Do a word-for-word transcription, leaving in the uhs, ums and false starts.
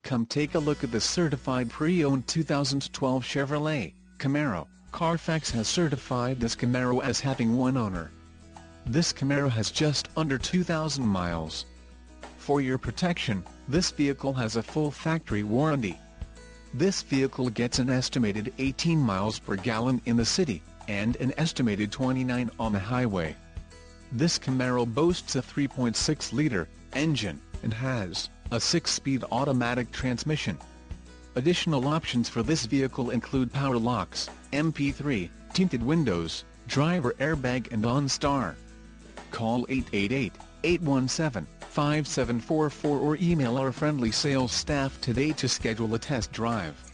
Come take a look at this certified pre-owned two thousand twelve Chevrolet Camaro. Carfax has certified this Camaro as having one owner. This Camaro has just under two thousand miles. For your protection, this vehicle has a full factory warranty. This vehicle gets an estimated eighteen miles per gallon in the city, and an estimated twenty-nine on the highway. This Camaro boasts a three point six liter engine, and has a six-speed automatic transmission. Additional options for this vehicle include power locks, M P three, tinted windows, driver airbag and OnStar. Call eight eight eight, eight one seven, five seven four four or email our friendly sales staff today to schedule a test drive.